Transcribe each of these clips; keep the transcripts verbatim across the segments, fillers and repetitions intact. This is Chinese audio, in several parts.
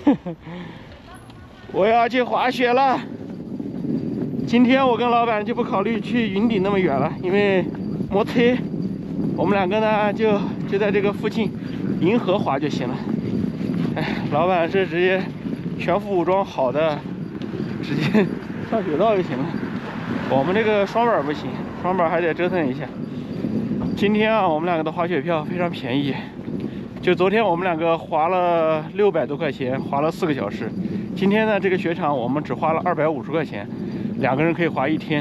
我要去滑雪了。今天我跟老板就不考虑去云顶那么远了，因为摩车，我们两个呢就就在这个附近银河滑就行了。哎，老板是直接全副武装好的，直接上雪道就行了。我们这个双板不行，双板还得折腾一下。今天啊，我们两个的滑雪票非常便宜，就昨天我们两个滑了六百多块钱，滑了四个小时。今天呢，这个雪场我们只花了二百五十块钱，两个人可以滑一天。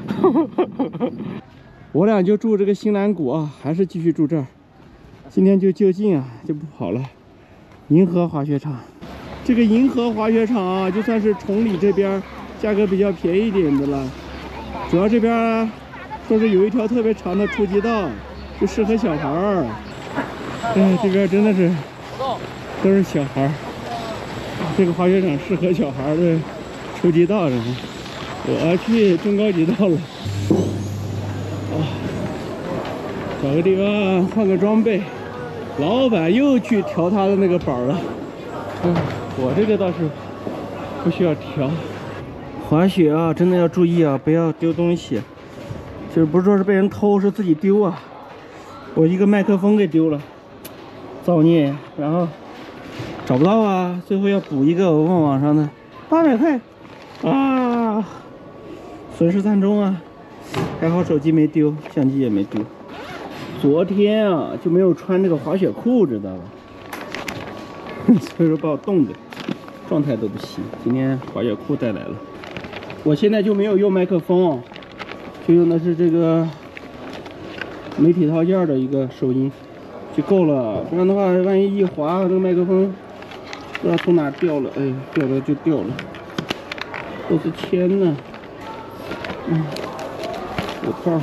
我俩就住这个新蓝谷啊，还是继续住这儿。今天就就近啊，就不跑了。银河滑雪场，这个银河滑雪场啊，就算是崇礼这边价格比较便宜一点的了。主要这边说是有一条特别长的初级道，就适合小孩儿。哎，这边真的是都是小孩儿。这个滑雪场适合小孩的初级道，然后我去中高级道了。啊，找个地方换个装备。老板又去调他的那个板了。嗯，我这个倒是不需要调。滑雪啊，真的要注意啊，不要丢东西。就是不是说是被人偷，是自己丢啊。我一个麦克风给丢了，造孽。然后找不到啊，最后要补一个，我问网上的八百块啊，损失惨重啊。还好手机没丢，相机也没丢。昨天啊就没有穿这个滑雪裤，知道吧？所以说把我冻的状态都不行。今天滑雪裤带来了，我现在就没有用麦克风，就用的是这个媒体套件的一个收音就够了。不然的话，万一一滑，这个麦克风不知道从哪掉了，哎，掉了就掉了，都是铅呢。嗯，手套。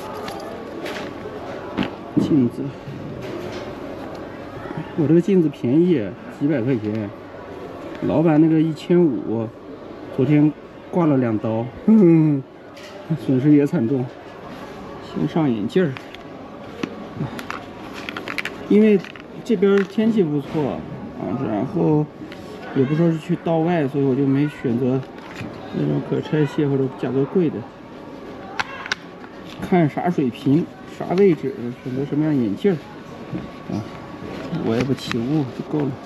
镜子，我这个镜子便宜，几百块钱。老板那个一千五，昨天挂了两刀，嗯，损失也惨重。先上眼镜儿，因为这边天气不错啊，然后也不说是去道外，所以我就没选择那种可拆卸或者价格贵的。看啥水平。啥位置选择什么样眼镜啊？我也不起雾就够了。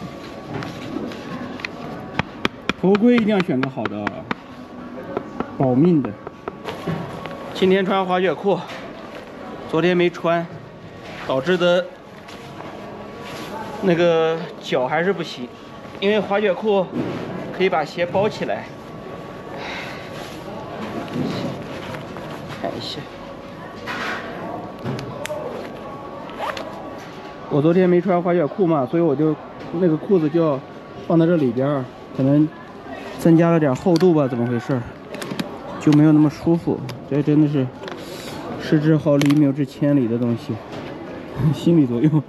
头盔一定要选个好的，保命的。今天穿滑雪裤，昨天没穿，导致的那个脚还是不行，因为滑雪裤可以把鞋包起来。看一下。我昨天没穿滑雪裤嘛，所以我就那个裤子就要放在这里边，可能增加了点厚度吧，怎么回事？就没有那么舒服。这真的是失之毫厘，谬之千里的东西，心理作用。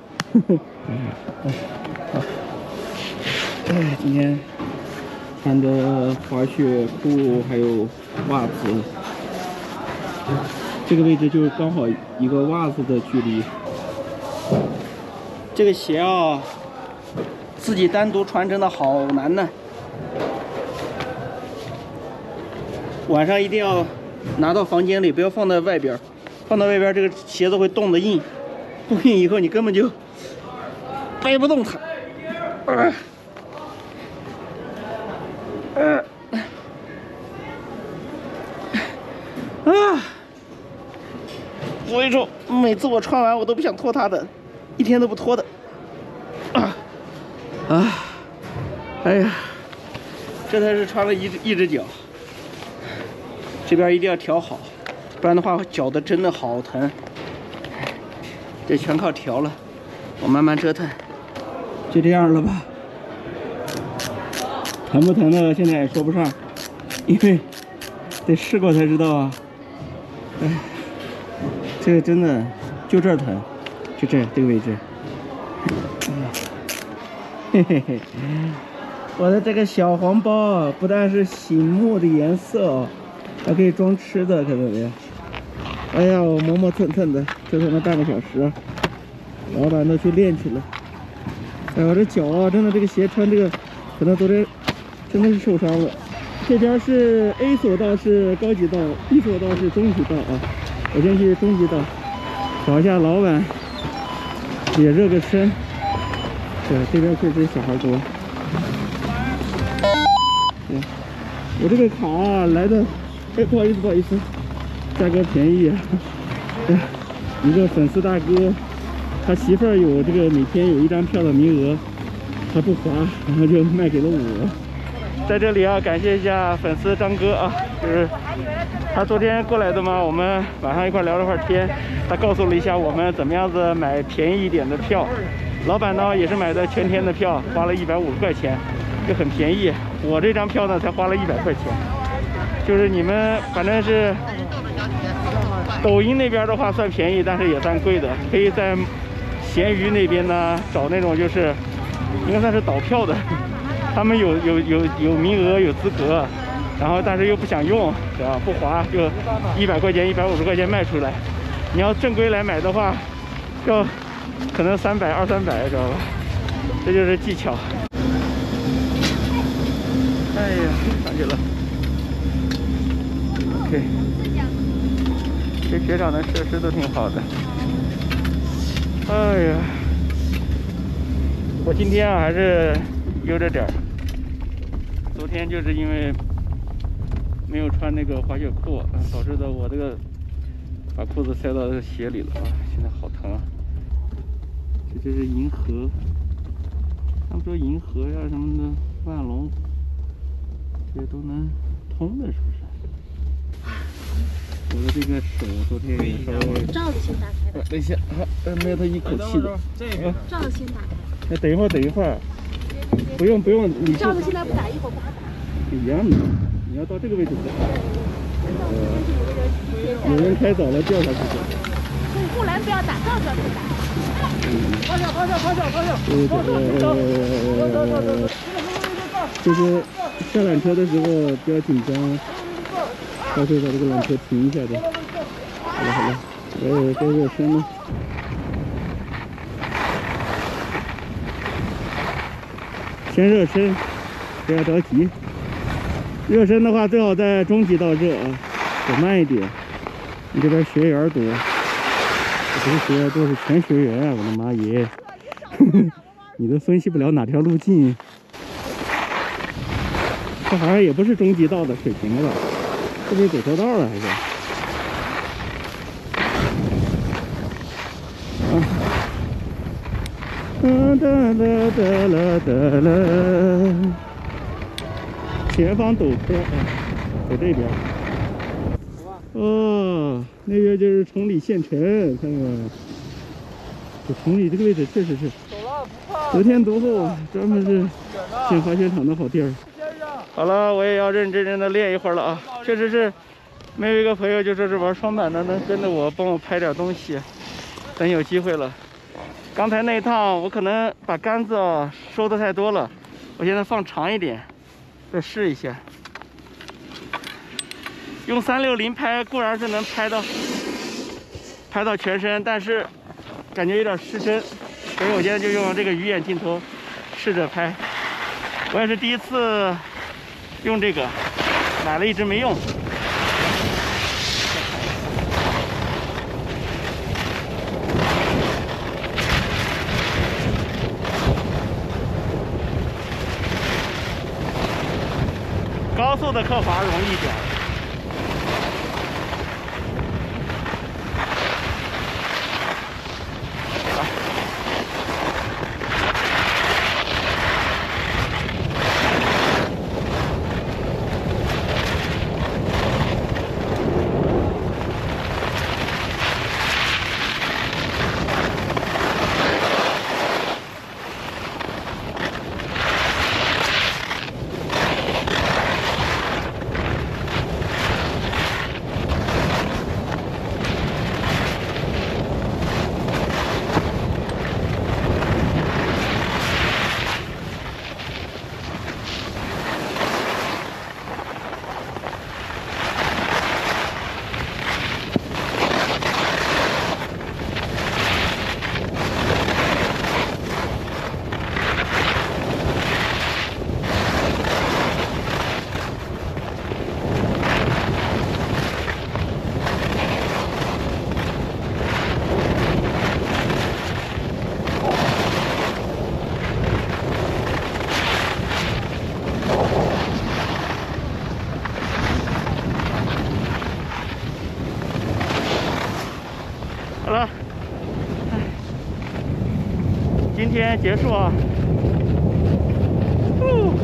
哎，今天穿的滑雪裤还有袜子，这个位置就是刚好一个袜子的距离。这个鞋啊，自己单独穿真的好难呢。晚上一定要拿到房间里，不要放在外边。放到外边，这个鞋子会冻得硬，冻硬以后你根本就掰不动它。呃呃啊！我跟你说，每次我穿完我都不想脱它的。一天都不脱的，啊啊！哎呀，这才是穿了一只一只脚，这边一定要调好，不然的话脚的真的好疼。这全靠调了，我慢慢折腾，就这样了吧。疼不疼的现在也说不上，因为得试过才知道啊。哎，这个真的就这儿疼。就这这个位置，嘿嘿嘿，我的这个小黄包不但是醒目的颜色，还可以装吃的，看到没有？哎呀，我磨磨蹭蹭的折腾了半个小时，老板都去练去了。哎，我这脚啊，真的这个鞋穿这个可能昨天真的是受伤了。这边是 A 索道是高级道 ，B 索道是中级道啊。我先去中级道找一下老板，也热个身。对，这边确实小孩多。对，我这个卡、啊、来的，哎，不好意思，不好意思，价格便宜啊。对，一个粉丝大哥，他媳妇儿有这个每天有一张票的名额，他不划，然后就卖给了我。在这里啊，感谢一下粉丝张哥啊，就是他昨天过来的嘛，我们晚上一块聊了会儿天，他告诉了一下我们怎么样子买便宜一点的票。老板呢也是买的全天的票，花了一百五十块钱，就很便宜。我这张票呢才花了一百块钱，就是你们反正是抖音那边的话算便宜，但是也算贵的。可以在闲鱼那边呢找那种就是应该算是倒票的。他们有有有有名额有资格，然后但是又不想用，对吧？不划就一百块钱、一百五十块钱卖出来。你要正规来买的话，要可能三百、二三百，知道吧？这就是技巧。哎呀，上去了。OK， 这雪场的设施都挺好的。哎呀，我今天啊还是悠着点儿。昨天就是因为没有穿那个滑雪裤，导致的我这个把裤子塞到这个鞋里了啊！现在好疼啊！这就是银河，他们说银河呀什么的，万隆这些都能通的，是不是？我的这个手昨天也稍微罩子先打开。 等一下，呃，没有他一口气的。 罩子先打开。 那等一会儿，等一会儿。不用不用，你罩子现在不打，一会儿不打。 一样的，你要到这个位置打。呃，有人开早了掉下去的。 对，护栏不要打，罩子要打。趴下趴下趴下趴下。 对对呃，就是下缆车的时候不要紧张，到时候把这个缆车停一下的。好了好了，呃，该热身了。先热身，不要着急。热身的话，最好在中级道热啊，走慢一点。你这边学员多，不是学员多，是全学员啊！我的妈耶，你都分析不了哪条路径。这好像也不是中级道的水平了吧？是不是走错道了还是？啊！哒哒哒哒啦哒啦，前方陡坡啊，在这边。哦，那边就是崇礼县城，看看。这崇礼这个位置确实是得天独厚，专门是建滑雪场的好地儿。好了，我也要认真真的练一会儿了啊！确实是，没有一个朋友就说是玩双板的，能跟着我帮我拍点东西，等有机会了。刚才那一趟我可能把杆子啊收的太多了，我现在放长一点，再试一下。用三六零拍固然是能拍到拍到全身，但是感觉有点失真，所以我现在就用这个鱼眼镜头试着拍。我也是第一次用这个，买了一直没用。高速的刻滑容易点。 天结束啊。哦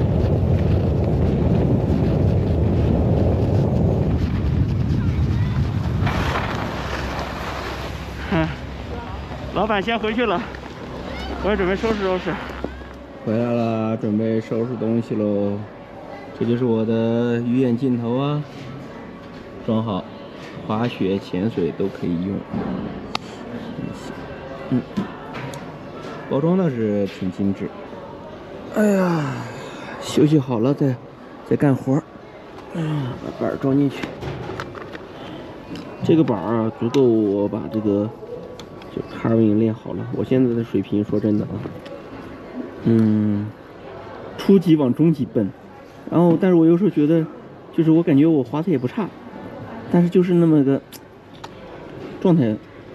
嗯，老板先回去了，我也准备收拾收拾。回来了，准备收拾东西喽。这就是我的鱼眼镜头啊，装好，滑雪、潜水都可以用。嗯，包装倒是挺精致。哎呀，休息好了再再干活。嗯，把板装进去。这个板儿啊，足够我把这个就 carving 练好了。我现在的水平，说真的啊，嗯，初级往中级奔。然后，但是我有时候觉得，就是我感觉我滑的也不差，但是就是那么个状态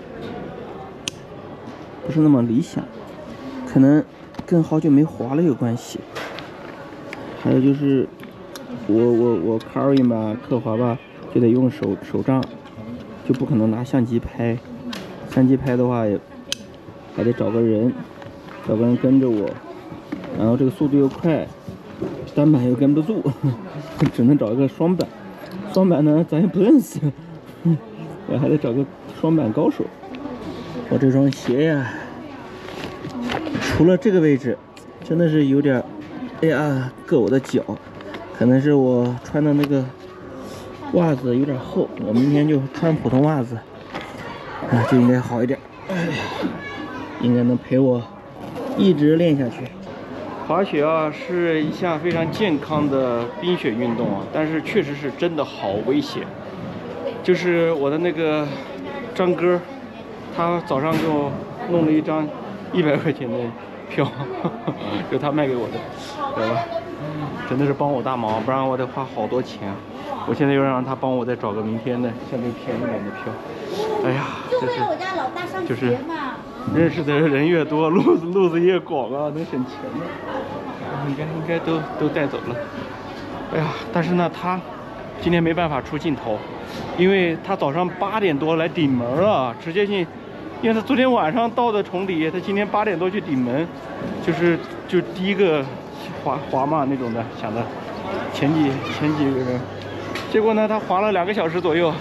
不是那么理想，可能跟好久没滑了有关系。还有就是我我我 carving 吧，刻滑吧，就得用手手杖。就不可能拿相机拍，相机拍的话也还得找个人，找个人跟着我，然后这个速度又快，单板又跟不住，只能找一个双板。双板呢，咱也不认识，我还得找个双板高手。我这双鞋呀，除了这个位置，真的是有点，哎呀，硌我的脚，可能是我穿的那个袜子有点厚，我明天就穿普通袜子，啊，就应该好一点，哎，应该能陪我一直练下去。滑雪啊，是一项非常健康的冰雪运动啊，但是确实是真的好危险。就是我的那个张哥，他早上给我弄了一张一百块钱的票，就他卖给我的，知道吧？真的是帮我大忙，不然我得花好多钱啊。我现在又让他帮我再找个明天的相对便宜点的票。哎呀，这是就是认识的人越多，路子路子越广啊，能省钱的，应该应该都都带走了。哎呀，但是呢，他今天没办法出镜头，因为他早上八点多来顶门了，直接进，因为他昨天晚上到的崇礼，他今天八点多去顶门，就是就第一个滑滑嘛那种的，想的前几前几个人。结果呢，他滑了两个小时左右，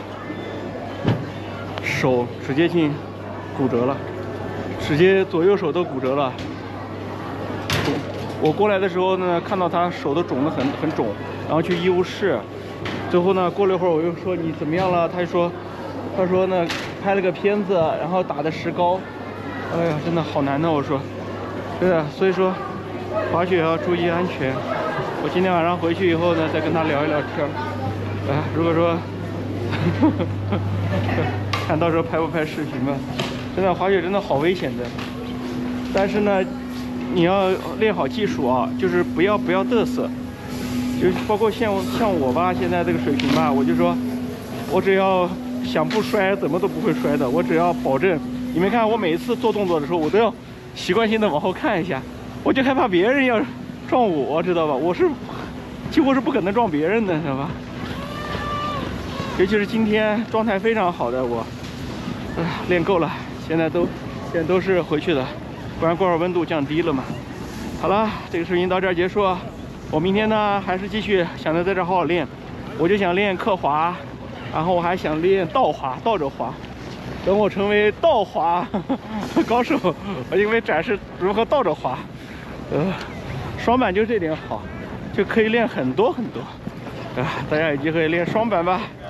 手直接性骨折了，直接左右手都骨折了。我过来的时候呢，看到他手都肿得很很肿，然后去医务室。最后呢，过了一会儿我又说你怎么样了？他说，他说呢拍了个片子，然后打的石膏。哎呀，真的好难呢，我说，对的，所以说滑雪要注意安全。我今天晚上回去以后呢，再跟他聊一聊天。哎，如果说看到时候拍不拍视频吧，真的滑雪真的好危险的。但是呢，你要练好技术啊，就是不要不要嘚瑟，就是包括像像我吧，现在这个水平吧，我就说，我只要想不摔，怎么都不会摔的。我只要保证，你们看我每一次做动作的时候，我都要习惯性的往后看一下，我就害怕别人要撞我，知道吧？我是几乎是不可能撞别人的，知道吧？尤其是今天状态非常好的我，呃，练够了，现在都现在都是回去的，不然过会儿温度降低了嘛。好了，这个视频到这儿结束。我明天呢还是继续想着在这儿好好练，我就想练刻滑，然后我还想练倒滑，倒着滑。等我成为倒滑高手，我就会展示如何倒着滑。呃，双板就这点好，就可以练很多很多。啊，大家有机会练双板吧。